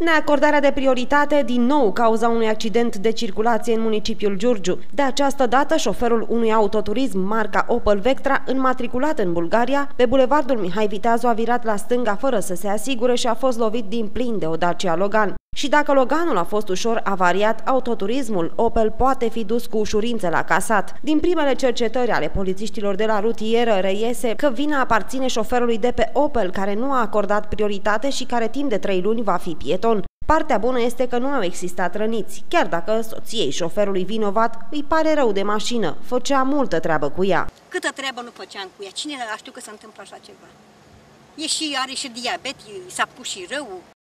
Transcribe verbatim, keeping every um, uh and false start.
Neacordarea de prioritate, din nou cauza unui accident de circulație în municipiul Giurgiu. De această dată, șoferul unui autoturism marca Opel Vectra, înmatriculat în Bulgaria, pe bulevardul Mihai Viteazu a virat la stânga fără să se asigure și a fost lovit din plin de o Dacia Logan. Și dacă Loganul a fost ușor avariat, autoturismul Opel poate fi dus cu ușurință la casat. Din primele cercetări ale polițiștilor de la rutieră reiese că vina aparține șoferului de pe Opel, care nu a acordat prioritate și care timp de trei luni va fi pieton. Partea bună este că nu au existat răniți, chiar dacă soției șoferului vinovat îi pare rău de mașină, făcea multă treabă cu ea. Câtă treabă nu făceam cu ea, cine a știut că se întâmplă așa ceva? E și, are și diabet, s-a pus și rău.